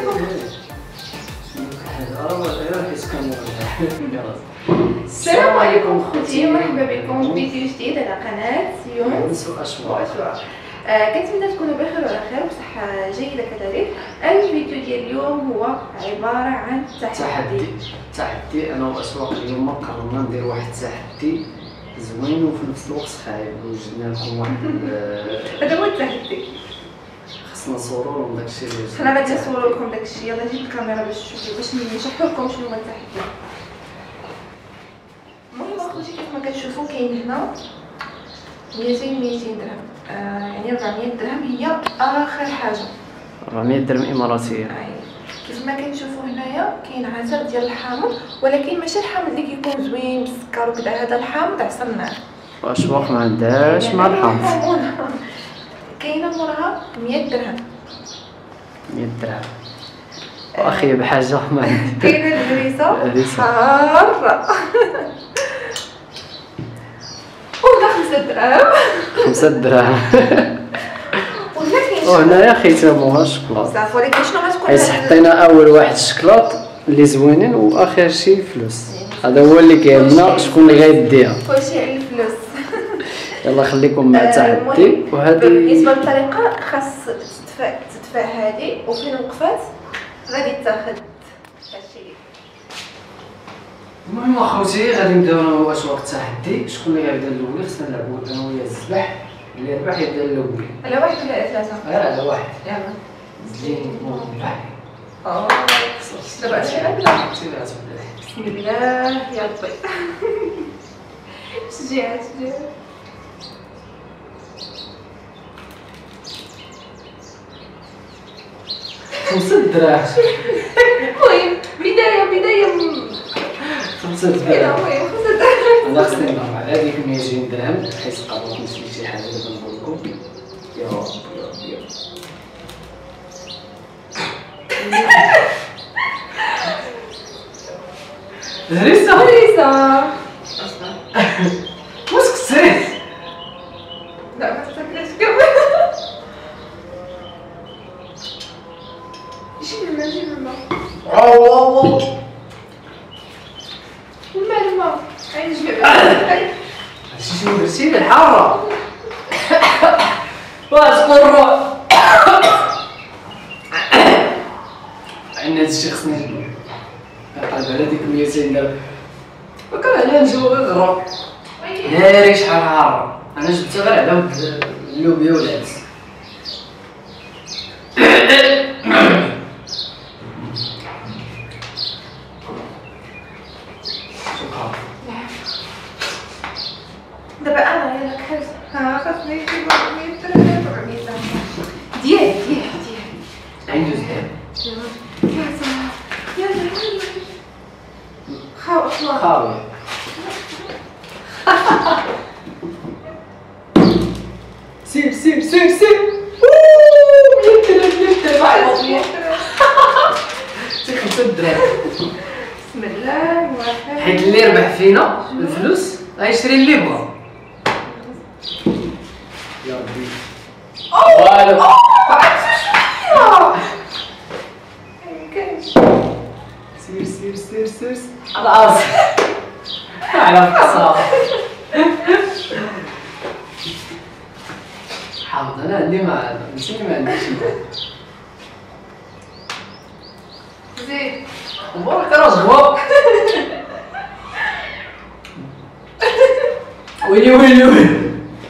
السلام عليكم خوتي، مرحبا بكم في فيديو جديد على قناه يونس واشواق. كنتمنى تكونوا بخير وعلى خير وبصحه جيده كذلك. الفيديو ديال اليوم هو عباره عن تحدي انا واشواق. اليوم قررنا ندير واحد التحدي زوين وفي نفس الوقت خايب، وجدنا لكم واحد هذا هو التحدي. خصنا نصوروا لهم داكشي اللي حنا غادي نصوروا لكم داكشي. يلاه جيب الكاميرا باش تشوفوا، باش نشرح لكم شنو هو التحدي. المهم اخوتي كيف ما كتشوفوا كاين هنا 200 درهم، يعني 400 درهم هي اخر حاجه. 400 درهم اماراتيه. كيف ما كنشوفوا هنايا كاين عصير ديال الحامض، ولكن ماشي الحامض اللي كيكون زوين بالسكر وكذا، هذا الحامض عصرناه. واشواق ما عندهاش مع الحامض. كاينه موراها 100 درهم. 100 درهم واخي بحاجه ما عندي. كاينه الهريسه حاره ولا 5 دراهم. 5 دراهم. ولا كاين وهنايا خيتاموها الشكلاط. بزاف، ولكن شنو غتكون؟ حيت حطينا اول واحد الشكلاط اللي زوينين واخر شي فلوس. هذا هو اللي كيهمنا، شكون اللي غيديها. كلشي على الفلوس. يلا خليكم مع التحدي. وهذه بالنسبه للطريقه خاص تدفع هذه، وفين وقفات غادي تاخذ هادشي. المهم اخوتي غادي نبداو انا واشواق التحدي. شكون اللي غيبدا الاول؟ خصنا نلعبوا انا ويا الزبح. اللي يربح يبدا الاول. على واحد ولا على ثلاثه؟ على واحد. يلا زين مربح. دابا شي غنبدا. بسم الله يا ربي. شجاعة 5 دراهم. المهم بداية 5 دراهم. المهم 5 دراهم. انا خصني نهضر على هذيك 200 درهم حيت قررت نشري شي حاجه دابا نقول لكم. يا ربي هريسه واش كسرت؟ لا ما تاكلش كامل. جيب الماء الماء عين جبع. هادشي شنو درتي لي الحاره؟ واش قرر عندنا هادشي خصني نجبد. قلب على ديك 200 درهم وكان عليها نجيبو غير غرا. ناري شحال حاره. انا جبتها غير على ود اللوبيا والعدس. دابا انا يلاه كحلت. خاصني نجيب 400 درهم. 400 درهم ديالي عندو زهر. يلا خاوي. سير 100 درهم. 5 دراهم. بسم الله الرحمن. حيت اللي ربح فينا الفلوس غيشري اللي بغا. يا ربي والو. سير على راسي على القصاب. حاضر انا عندي ما نسيت ما عنديش. زين مبارك رجوة. ويلي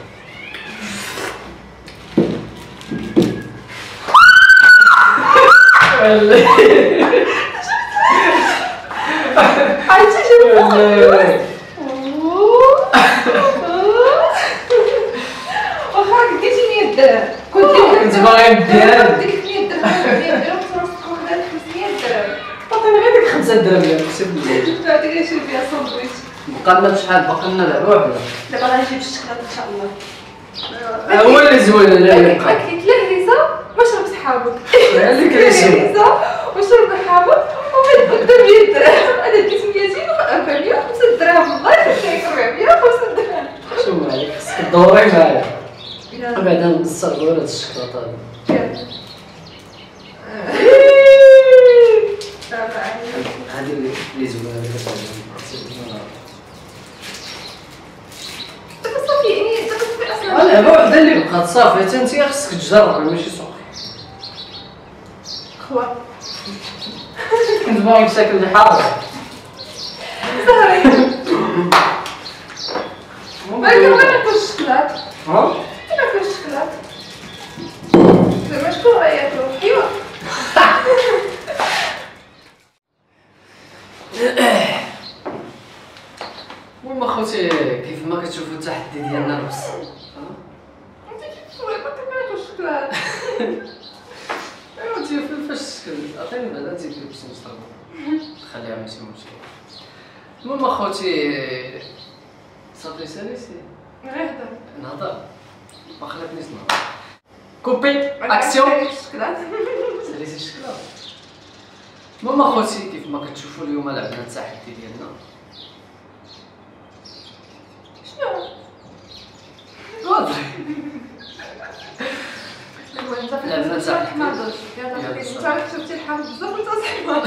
واخا ديتي 100 درهم كنت باغي ندير ديك 100 درهم تكون غير 500 درهم. عطيني غير ديك 5 درهم اللي كسبت لي. نعطيك نشري بها ساندويتش. بقى لنا بشحال؟ باقي لنا لعبه واحده. دابا غنجيب الشكلاط ان شاء الله. هو اللي زوين. انا اللي ما كليت لا هريسه واشرب صحابك. اللي كرهتي هريسه واشرب حامض ومن قدام 100 درهم. انا ديت 200 405 درهم. الله يخليك 405 درهم. شوف عليك خصك تدوري معايا. بعدا نقصر غير هاد الشكلاط هذا. هذه اللي زوينه اللي كتعجبني. دابا صافي يعني دابا صافي اصلا لعبه وحده اللي بقات صافي، حتى انت خصك تجرب ماشي سوقي. خوا كنت باغي نساكن في حاره. ولكن ما ناكلش الشكلاط. ها؟ ما ناكلش الشكلاط. زعما شكون غياكلو؟ حيوان. المهم اخوتي كيف ما كتشوفوا التحدي ديالنا نفس انت كتسولي باقي ما ناكلش الشكلاط. ايوا انت فاش الشكل عطيني بعدا انت كيف باش نشرب خليها ماشي مشكل. المهم اخوتي صافي ساليتي غير هضر. نهضر ما خلاتنيش نهضر. كوبي اكسيون الشكلاط. ساليتي الشكلاط. المهم اخوتي كيف ما كتشوفوا اليوم لعبنا التحدي ديالنا. شنو؟ واضح المهم صافي لعبنا لازم التحدي. نحمر دوش. انت شفتي الحامض بزاف وانت صحيح.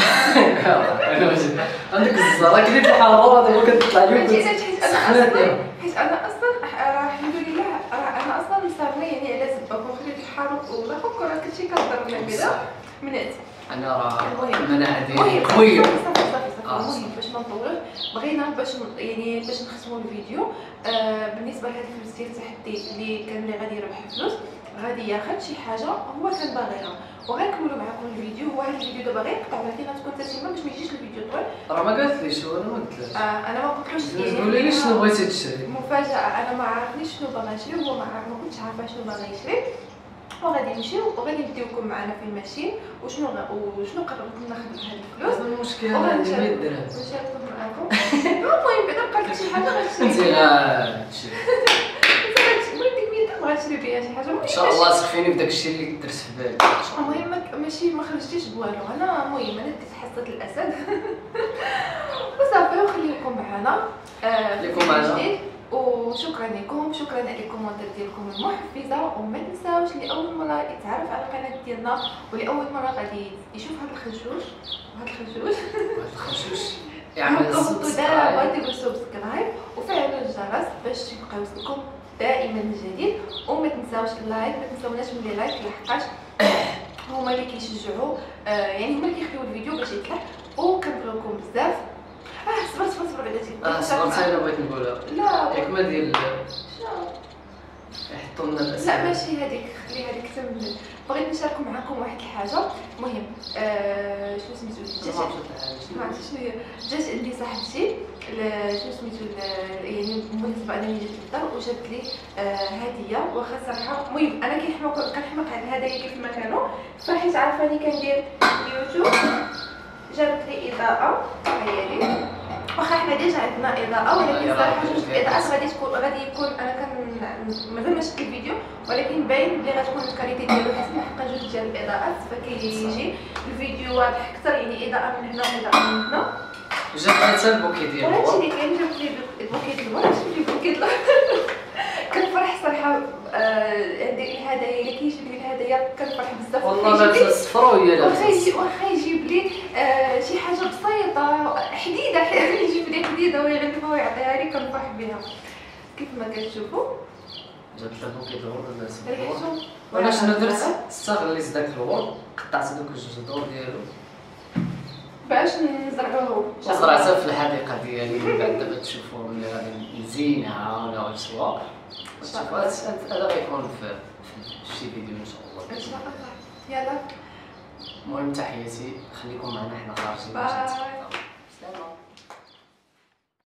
عندك الزهره كليت الحاره دابا كتطلع لي حيت انا اصلا الحمد لله انا اصلا مصابره يعني على زبه وخليت الحار ولا فوق راه كلشي كضر من هكذا منات. انا راه المهم المناعه ديالي قويه. صافي المهم باش ما نطولش بغينا باش يعني باش نختموا الفيديو. بالنسبه لهذا الفلوس ديال التحدي اللي كان اللي غادي يربح فلوس غادي ياخذ شي حاجه هو كان باغيها وغنكملوا معكم الفيديو. هو هذا الفيديو دابا غير قطع ولكن غتكون تسمى باش ما يجيش الفيديو طويل. راه ما قالتليش وانا ما قلتلهاش. انا ما قلتلوش قولي لي شنو بغيتي تشري. مفاجاه. انا ما عرفنيش شنو باغا نشري وهو ما كنتش عارفه شنو باغا يشري وغادي نمشيو وغادي نديوكم معنا في الماشين وشنو قررت ناخذ بهاد الفلوس. هذا المشكل عندي 100 درهم نشارككم معكم. المهم بعدا بقات شي حاجه غتشري انت غاتشري المهم ديك 100 درهم غتشري بها شي حاجه. ان شاء الله سخفيني بداك الشيء اللي درت في بالي. المهم ماشي ما خرجتيش بوالو. انا المهم انا ديت حصه الاسد وصافي وخليكم معنا خليكم معنا وشكرا لكم. شكرا على الكومنتات ديالكم المحفزه وما تنساوش اللي اول مره يتعرف على القناه ديالنا ولاول مره غادي يشوف هذا الخرجوش يعمل دابا ديروا سبسكرايب وفعلوا الجرس باش يبقاو يوصلكم دائما الجديد. وما تنساوش اللايك ما تنساوناش من لي لايك لحقاش هما اللي كيشجعوا يعني هما اللي كيخليو الفيديو باش يطلع. وكنبغيوكم بزاف. صبر بعدا صبرت انا بغيت نقولها لا ياك ما ديال شنو يحطوا لنا الاسئله. لا ماشي هذيك خلي هذيك تم. بغيت نشارك معكم واحد الحاجه. المهم شنو سميتو ما عرفتش شنو هي. جات عندي صاحبتي شنو سميتو يعني بالنسبه انا ملي جيت للدار وجابت لي هديه واخا صراحه. المهم انا كنحماق على الهدايا كيف ما كانوا فحيت عارفاني كندير اليوتيوب جابت لي اضاءه هي واخا حنا ديجا عندنا اضاءه ولكن صراحه جوج الاضاءات غادي يكون انا مازال ما شفت الفيديو ولكن باين بلي غتكون الكاليتي ديالو حسن حقا جوج ديال الاضاءات فكيجي الفيديو واضح اكثر يعني اضاءه من هنا واضاءه من هنا. جات حتى البوكي ديالو هادشي اللي كاين. جابت لي البوكي ديال الورد شفتي البوكي ديال كنفرح صراحه. عندي الهدايا اللي كيجيب لي الهدايا كنفرح بزاف والله لابسه الصفرا وهي لابسه واخا يجيب لي شي حاجه بسيطه حديده يجيب لي حديده ويغلفها ويعطيها لي كنفرح بها كيف ما كتشوفوا. جابت لها بوكي د الورد لابسه ريحته. وانا شنو درت استغليت داك الورد قطعت دوك الجوج دور ديالو باش نزرعوه وزرعتها في الحديقه ديالي. من بعد دابا تشوفوا ملي غادي نزينها ولا السواق هذا غيكون في شي فيديو ان شاء الله. ان شاء الله. يلا المهم تحياتي خليكم معنا حنا خارجين. باي.